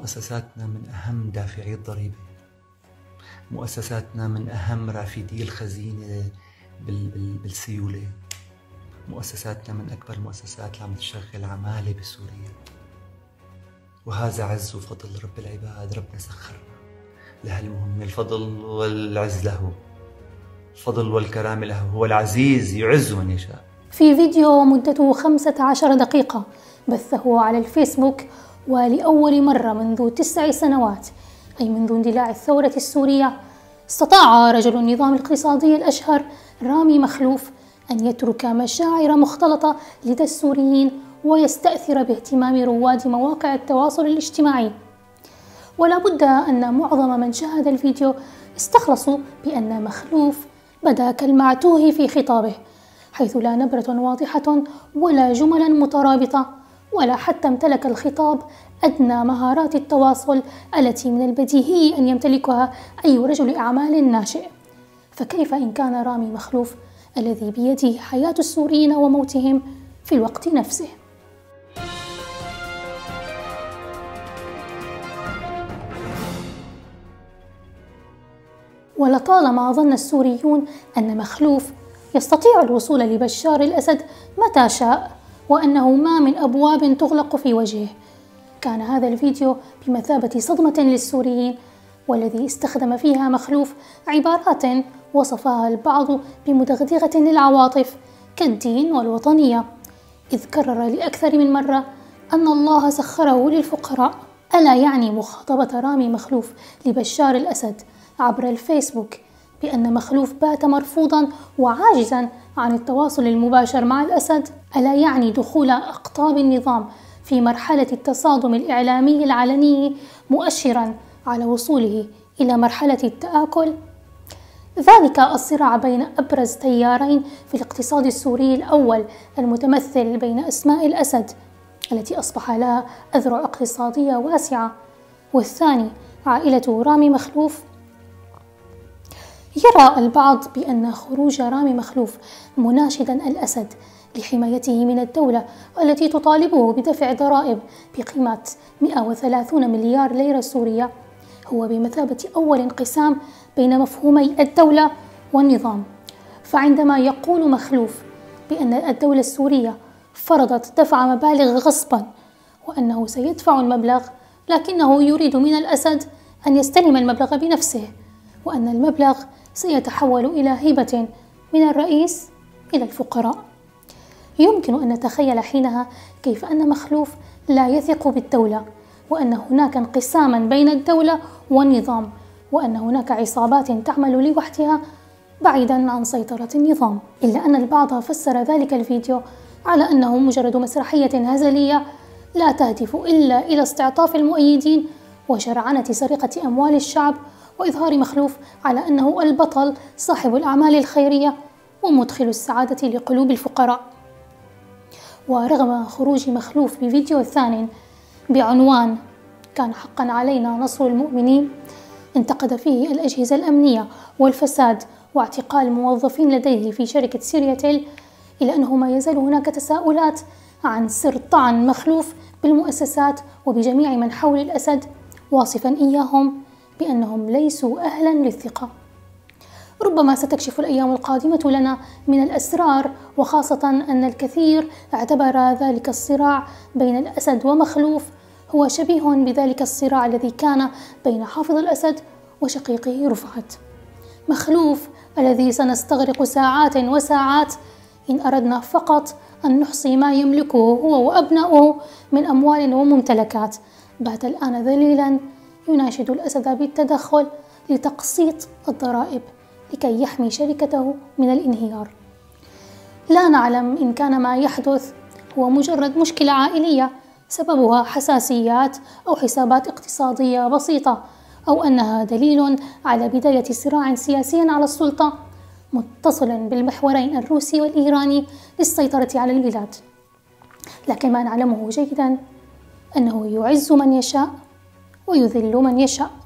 مؤسساتنا من أهم دافعي الضريبة، مؤسساتنا من أهم رافدي الخزينة بالسيولة، مؤسساتنا من أكبر المؤسسات اللي عم تشغل عمالة بسوريا. وهذا عز وفضل رب العباد، ربنا سخرنا لهالمهمة. الفضل والعز له، الفضل والكرام له، هو العزيز يعز من يشاء. في فيديو مدته 15 دقيقة بثه على الفيسبوك، ولأول مرة منذ 9 سنوات، أي منذ اندلاع الثورة السورية، استطاع رجل النظام الاقتصادي الأشهر رامي مخلوف أن يترك مشاعر مختلطة لدى السوريين ويستأثر باهتمام رواد مواقع التواصل الاجتماعي. ولا بد أن معظم من شاهد الفيديو استخلصوا بأن مخلوف بدا كالمعتوه في خطابه، حيث لا نبرة واضحة ولا جملا مترابطة، ولا حتى امتلك الخطاب أدنى مهارات التواصل التي من البديهي أن يمتلكها أي رجل أعمال ناشئ. فكيف إن كان رامي مخلوف الذي بيده حياة السوريين وموتهم في الوقت نفسه؟ ولطالما ظن السوريون أن مخلوف يستطيع الوصول لبشار الأسد متى شاء، وأنه ما من أبواب تغلق في وجهه. كان هذا الفيديو بمثابة صدمة للسوريين، والذي استخدم فيها مخلوف عبارات وصفها البعض بمدغدغة للعواطف كالدين والوطنية، إذ كرر لأكثر من مرة أن الله سخره للفقراء. ألا يعني مخاطبة رامي مخلوف لبشار الأسد عبر الفيسبوك بأن مخلوف بات مرفوضا وعاجزا عن التواصل المباشر مع الأسد؟ ألا يعني دخول أقطاب النظام في مرحلة التصادم الإعلامي العلني مؤشرا على وصوله إلى مرحلة التآكل؟ ذلك الصراع بين أبرز تيارين في الاقتصاد السوري، الأول المتمثل بين أسماء الأسد التي أصبح لها أذرع اقتصادية واسعة، والثاني عائلة رامي مخلوف. يرى البعض بأن خروج رامي مخلوف مناشدا الأسد لحمايته من الدولة التي تطالبه بدفع ضرائب بقيمة 130 مليار ليرة سورية هو بمثابة أول انقسام بين مفهومي الدولة والنظام. فعندما يقول مخلوف بأن الدولة السورية فرضت دفع مبالغ غصبا وأنه سيدفع المبلغ، لكنه يريد من الأسد أن يستلم المبلغ بنفسه، وأن المبلغ سيتحول إلى هبة من الرئيس إلى الفقراء، يمكن أن نتخيل حينها كيف أن مخلوف لا يثق بالدولة، وأن هناك انقساما بين الدولة والنظام، وأن هناك عصابات تعمل لوحدها بعيدا عن سيطرة النظام. إلا أن البعض فسر ذلك الفيديو على أنه مجرد مسرحية هزلية لا تهدف إلا إلى استعطاف المؤيدين وشرعنة سرقة أموال الشعب، وإظهار مخلوف على أنه البطل صاحب الأعمال الخيرية ومدخل السعادة لقلوب الفقراء. ورغم خروج مخلوف بفيديو ثان بعنوان "كان حقا علينا نصر المؤمنين" انتقد فيه الأجهزة الأمنية والفساد واعتقال موظفين لديه في شركة سيرياتيل، إلى أنه ما يزال هناك تساؤلات عن سر طعن مخلوف بالمؤسسات وبجميع من حول الأسد، واصفا إياهم بأنهم ليسوا أهلا للثقة. ربما ستكشف الأيام القادمة لنا من الأسرار، وخاصة أن الكثير اعتبر ذلك الصراع بين الأسد ومخلوف هو شبيه بذلك الصراع الذي كان بين حافظ الأسد وشقيقه رفعت. مخلوف الذي سنستغرق ساعات وساعات إن أردنا فقط أن نحصي ما يملكه هو وأبنائه من أموال وممتلكات، بات الآن ذليلا يناشد الأسد بالتدخل لتقسيط الضرائب لكي يحمي شركته من الانهيار. لا نعلم إن كان ما يحدث هو مجرد مشكلة عائلية سببها حساسيات أو حسابات اقتصادية بسيطة، أو أنها دليل على بداية صراع سياسي على السلطة متصل بالمحورين الروسي والإيراني للسيطرة على البلاد. لكن ما نعلمه جيدا أنه يعز من يشاء ويذل من يشاء.